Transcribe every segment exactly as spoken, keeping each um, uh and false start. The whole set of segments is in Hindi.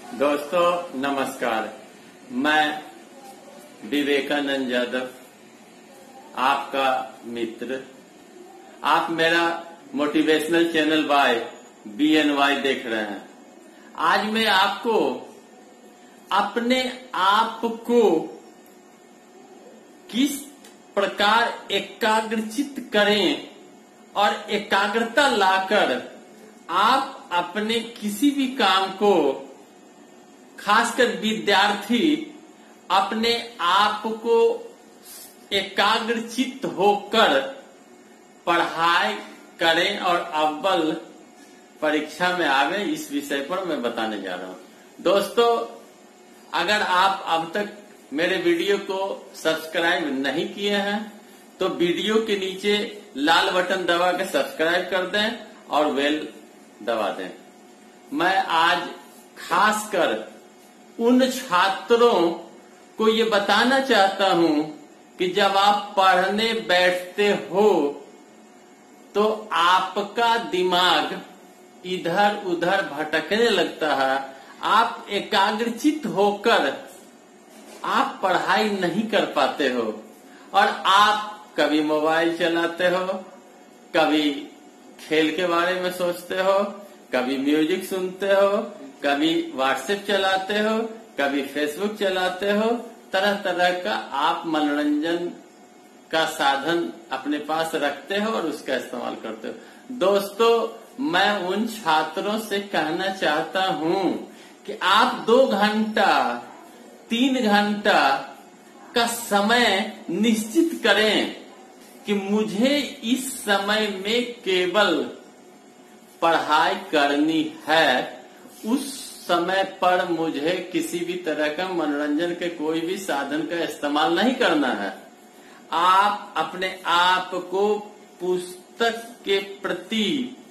दोस्तों नमस्कार। मैं विवेकानंद यादव, आपका मित्र। आप मेरा motivational channel Y B N Y देख रहे हैं। आज मैं आपको अपने आप को किस प्रकार एकाग्रचित करें और एकाग्रता लाकर आप अपने किसी भी काम को, खासकर विद्यार्थी, अपने आप को एकाग्रचित होकर पढ़ाई करें और अव्वल परीक्षा में आवे, इस विषय पर मैं बताने जा रहा हूं। दोस्तों, अगर आप अब तक मेरे वीडियो को सब्सक्राइब नहीं किए हैं तो वीडियो के नीचे लाल बटन दबा के सब्सक्राइब कर दें और बेल दबा दें। मैं आज खासकर उन छात्रों को ये बताना चाहता हूं कि जब आप पढ़ने बैठते हो तो आपका दिमाग इधर उधर भटकने लगता है। आप एकाग्रचित होकर आप पढ़ाई नहीं कर पाते हो और आप कभी मोबाइल चलाते हो, कभी खेल के बारे में सोचते हो, कभी म्यूजिक सुनते हो, कभी व्हाट्सएप चलाते हो, कभी फेसबुक चलाते हो। तरह तरह का आप मनोरंजन का साधन अपने पास रखते हो और उसका इस्तेमाल करते हो। दोस्तों, मैं उन छात्रों से कहना चाहता हूं कि आप दो घंटा तीन घंटा का समय निश्चित करें कि मुझे इस समय में केवल पढ़ाई करनी है। उस समय पर मुझे किसी भी तरह का मनोरंजन के कोई भी साधन का इस्तेमाल नहीं करना है। आप अपने आप को पुस्तक के प्रति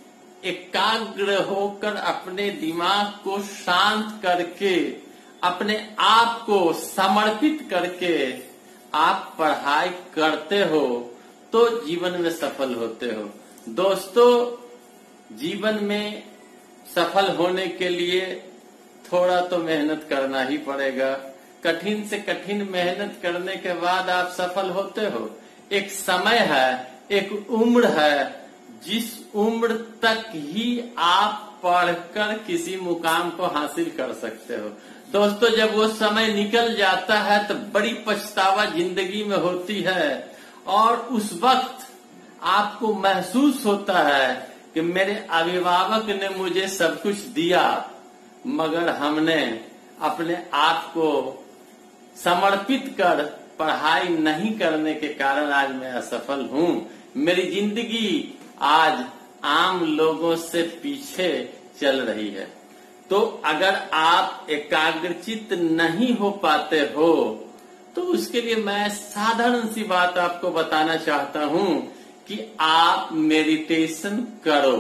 एकाग्र होकर अपने दिमाग को शांत करके, अपने आप को समर्पित करके आप पढ़ाई करते हो तो जीवन में सफल होते हो। दोस्तों, जीवन में सफल होने के लिए थोड़ा तो मेहनत करना ही पड़ेगा। कठिन से कठिन मेहनत करने के बाद आप सफल होते हो। एक समय है, एक उम्र है, जिस उम्र तक ही आप पढ़कर किसी मुकाम को हासिल कर सकते हो। दोस्तों, जब वो समय निकल जाता है तो बड़ी पछतावा जिंदगी में होती है और उस वक्त आपको महसूस होता है कि मेरे अभिभावक ने मुझे सब कुछ दिया मगर हमने अपने आप को समर्पित कर पढ़ाई नहीं करने के कारण आज मैं असफल हूं। मेरी जिंदगी आज आम लोगों से पीछे चल रही है। तो अगर आप एकाग्रचित नहीं हो पाते हो तो उसके लिए मैं साधारण सी बात आपको बताना चाहता हूं कि आप मेडिटेशन करो।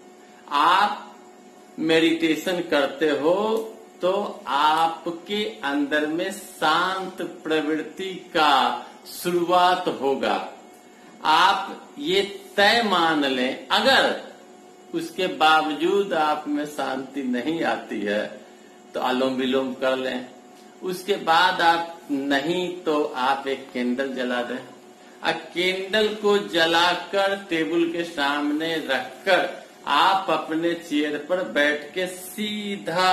आप मेडिटेशन करते हो तो आपके अंदर में शांत प्रवृत्ति का शुरुआत होगा। आप ये तय मान लें, अगर उसके बावजूद आप में शांति नहीं आती है तो अनुलोम विलोम कर लें। उसके बाद आप नहीं तो आप एक कैंडल जला दें। आ कैंडल को जलाकर टेबल के सामने रखकर आप अपने चेयर पर बैठ के सीधा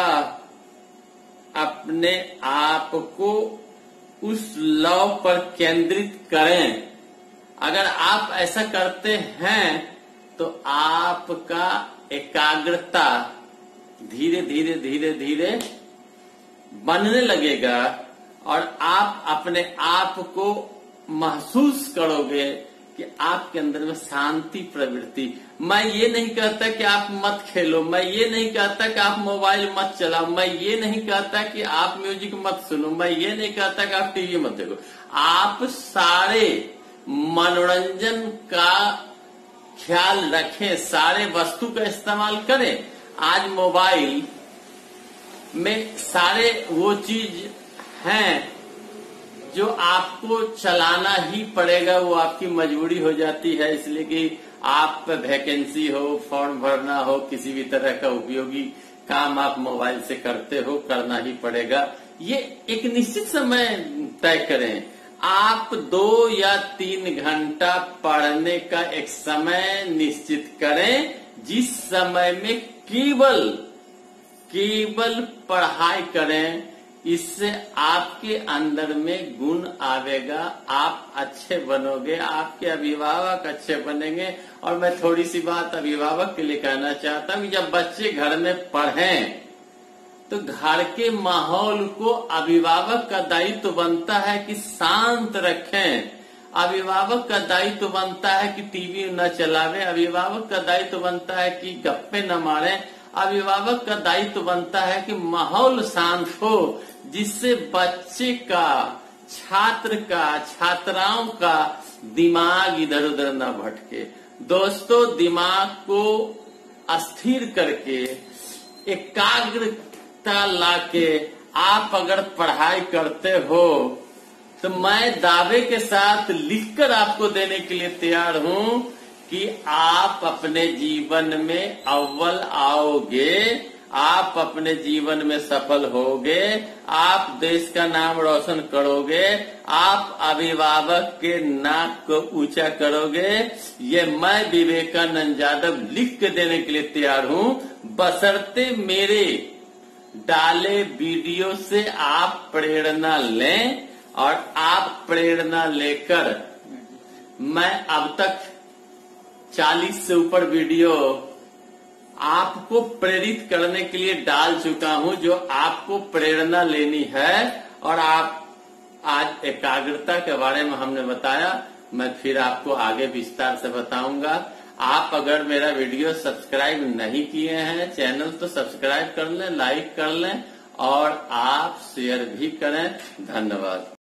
अपने आप को उस लौ पर केंद्रित करें। अगर आप ऐसा करते हैं तो आपका एकाग्रता धीरे धीरे धीरे धीरे बनने लगेगा और आप अपने आप को महसूस करोगे कि आपके अंदर में शांति प्रवृत्ति। मैं ये नहीं कहता कि आप मत खेलो, मैं ये नहीं कहता कि आप मोबाइल मत चलाओ, मैं ये नहीं कहता कि आप म्यूजिक मत सुनो, मैं ये नहीं कहता कि आप टीवी मत देखो। आप सारे मनोरंजन का ख्याल रखें, सारे वस्तु का इस्तेमाल करें। आज मोबाइल में सारे वो चीज हैं जो आपको चलाना ही पड़ेगा, वो आपकी मजबूरी हो जाती है। इसलिए कि आप वैकेंसी हो, फॉर्म भरना हो, किसी भी तरह का उपयोगी काम आप मोबाइल से करते हो, करना ही पड़ेगा। ये एक निश्चित समय तय करें। आप दो या तीन घंटा पढ़ने का एक समय निश्चित करें, जिस समय में केवल केवल पढ़ाई करें। इससे आपके अंदर में गुण आवेगा, आप अच्छे बनोगे, आपके अभिभावक अच्छे बनेंगे। और मैं थोड़ी सी बात अभिभावक के लिए कहना चाहता हूँ कि जब बच्चे घर में पढ़ें तो घर के माहौल को अभिभावक का दायित्व बनता है कि शांत रखें। अभिभावक का दायित्व बनता है कि टीवी न चलावे। अभिभावक का दायित्व बनता है कि गप्पे न मारे। अभिभावक का दायित्व बनता है कि माहौल शांत हो, जिससे बच्चे का, छात्र का, छात्राओं का दिमाग इधर उधर न भटके। दोस्तों, दिमाग को अस्थिर करके, एकाग्रता लाके आप अगर पढ़ाई करते हो तो मैं दावे के साथ लिखकर आपको देने के लिए तैयार हूं कि आप अपने जीवन में अव्वल आओगे, आप अपने जीवन में सफल होगे, आप देश का नाम रोशन करोगे, आप अभिभावक के नाक को ऊंचा करोगे। ये मैं विवेकानंद यादव लिख के देने के लिए तैयार हूं, बशर्ते मेरे डाले वीडियो से आप प्रेरणा लें। और आप प्रेरणा लेकर, मैं अब तक चालीस से ऊपर वीडियो आपको प्रेरित करने के लिए डाल चुका हूं, जो आपको प्रेरणा लेनी है। और आप आज एकाग्रता के बारे में हमने बताया, मैं फिर आपको आगे विस्तार से बताऊंगा। आप अगर मेरा वीडियो सब्सक्राइब नहीं किए हैं चैनल, तो सब्सक्राइब कर लें, लाइक कर लें और आप शेयर भी करें। धन्यवाद।